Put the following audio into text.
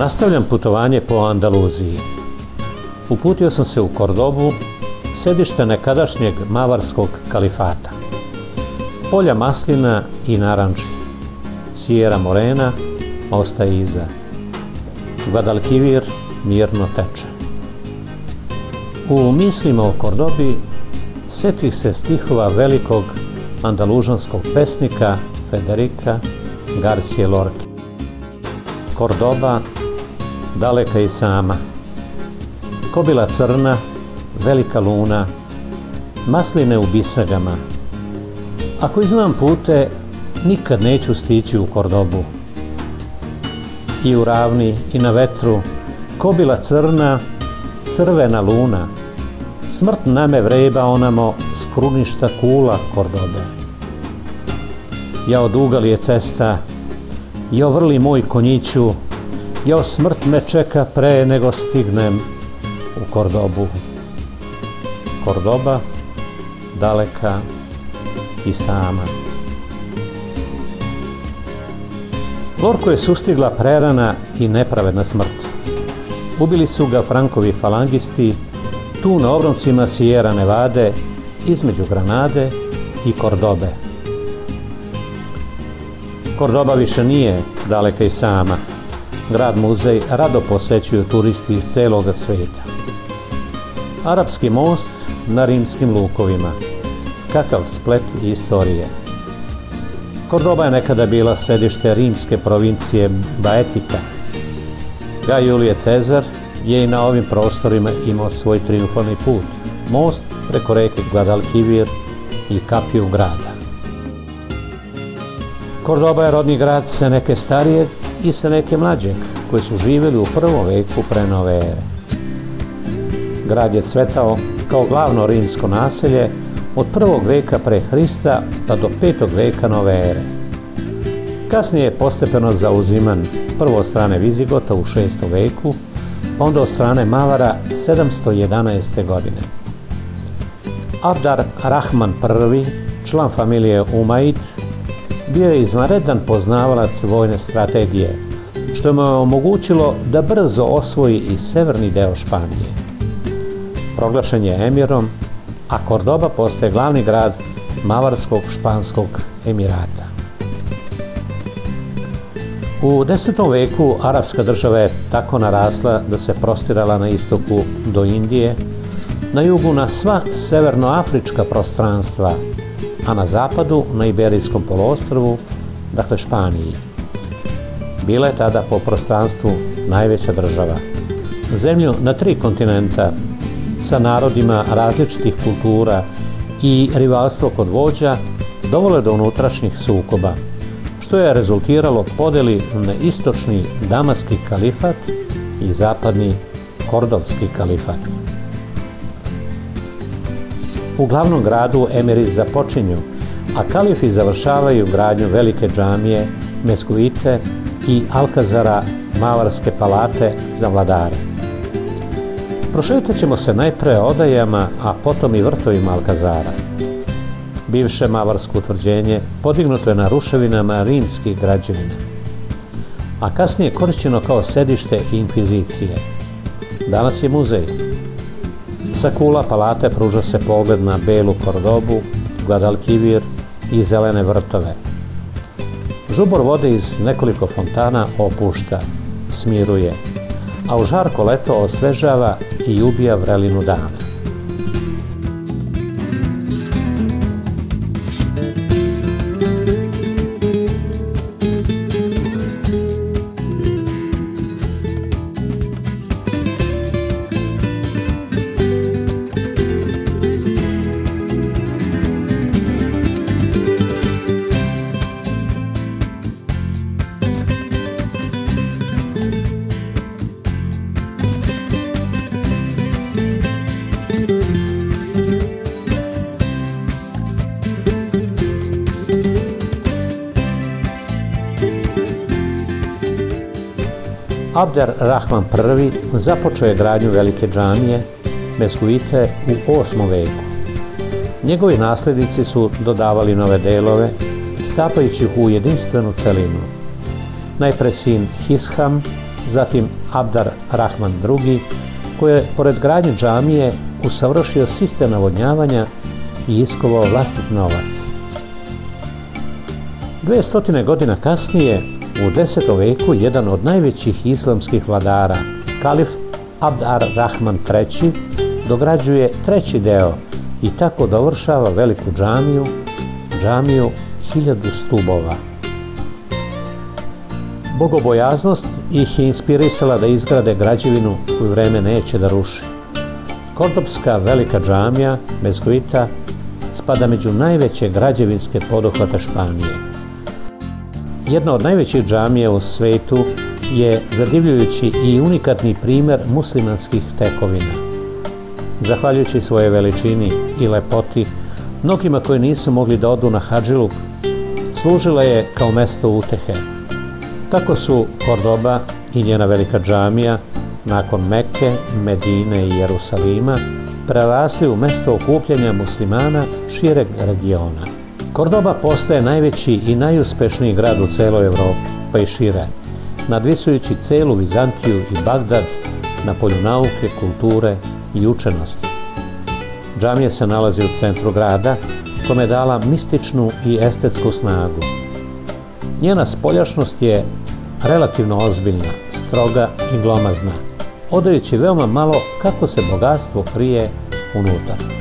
Nastavljam putovanje po Andaluziji. Uputio sam se u Kordobu, sedište nekadašnjeg Mavarskog kalifata. Polja maslina i naranči, Sierra Morena ostaje iza. Guadalquivir mirno teče. U mislima o Kordobi setih se stihova velikog andalužanskog pesnika Federica Garcije Lorke. Kordoba, daleka i sama, kobila crna, velika luna, masline u bisagama. Ako znam pute, nikad neću stići u Kordobu. I u ravni i na vetru, kobila crna, crvena luna, smrt name vreba onamo s kruništa kula Kordobe. Jao duga li je cesta, jao vrli moj konjiću, jao smrt me čeka pre nego stignem u Kordobu. Kordoba, daleka i sama. Lorku je sustigla prerana i nepravedna smrt. Ubili su ga Frankovi falangisti tu na obroncima Sierra Nevade, između Granade i Kordobe. Kordoba više nije daleka i sama. Grad muzej rado posećuju turisti iz celoga sveta. Arapski most na rimskim lukovima. Kakav splet istorije. Kordoba je nekada bila sedište rimske provincije Baetika. Gaj Julije Cezar je i na ovim prostorima imao svoj triumfalni put. Most preko reke Guadalquivir i kapiju grada. Kordoba je rodni grad Seneke starijeg i Seneke mlađeg, koji su živjeli u prvom veku pre nove ere. Grad je cvetao kao glavno rimsko naselje od 1. veka pre Hrista pa do 5. veka nove ere. Kasnije je postepeno zauziman prvo od strane Vizigota u 6. veku, onda od strane Mavara 711. godine. Abdar Rahman I, član familije Umaid, bio je izvanredan poznavalac vojne strategije, što mu je omogućilo da brzo osvoji i severni deo Španije. Proglašen je emirom, a Kordoba postaje glavni grad Mavarskog španskog emirata. U 10. veku arapska država je tako narasla da se prostirala na istoku do Indije, na jugu na sva severnoafrička prostranstva, a na zapadu na Iberijskom poluostrvu, dakle Španiji. Bila je tada po prostranstvu najveća država. Zemlju na 3 kontinenta, sa narodima različitih kultura i rivalstvo kod vođa, dovelo do unutrašnjih sukoba, što je rezultiralo podeli na istočni Damaski kalifat i zapadni Kordovski kalifat. U glavnom gradu emiri započinju, a kalifi završavaju gradnju velike džamije, meskuvite i alkazara Mavarske palate za vladare. Prošetat ćemo se najpre odajama, a potom i vrtovima alkazara. Bivše mavarsko utvrđenje podignuto je na ruševinama rimskih građevina, a kasnije korišćeno kao sedište inkvizicije. Danas je muzej. Sa kula palate pruža se pogled na belu Kordobu, Guadalquivir i zelene vrtove. Žubor vode iz nekoliko fontana opušta, smiruje, a u žarko leto osvežava i ubija vrelinu dana. Abdar Rahman I započeo je gradnju velike džamije, meskuvite, u 8. veku. Njegovi naslednici su dodavali nove delove, stapajući ih u jedinstvenu celinu. Najpre sin Hisham, zatim Abdar Rahman II, koji je pored gradnje džamije usavršio sistem navodnjavanja i iskovao vlastit novac. 200 godina kasnije, u 10. veku, jedan od najvećih islamskih vladara, kalif Abd ar-Rahman III, dograđuje treći deo i tako dovršava veliku džamiju 1000 stubova. Bogobojaznost ih je inspirisala da izgrade građevinu koju vreme neće da ruši. Kordobska velika džamija, mezguita, spada među najveće građevinske poduhvate Španije. Jedna od najvećih džamija u svetu je zadivljujući i unikatni primer muslimanskih tekovina. Zahvaljujući svojoj veličini i lepoti, mnogima koji nisu mogli da odu na hadžiluk, služila je kao mesto utehe. Tako su Kordoba i njena velika džamija, nakon Mekke, Medine i Jerusalima, prerasli u mesto okupljanja muslimana šireg regiona. Kordoba postaje najveći i najuspešniji grad u celoj Evropi, pa i šire, nadvisujući celu Vizantiju i Bagdad na polju nauke, kulture i učenosti. Džamija se nalazi u centru grada, kome je dala mističnu i estetsku snagu. Njena spoljašnost je relativno ozbiljna, stroga i glomazna, odajući veoma malo kako se bogatstvo krije unutar.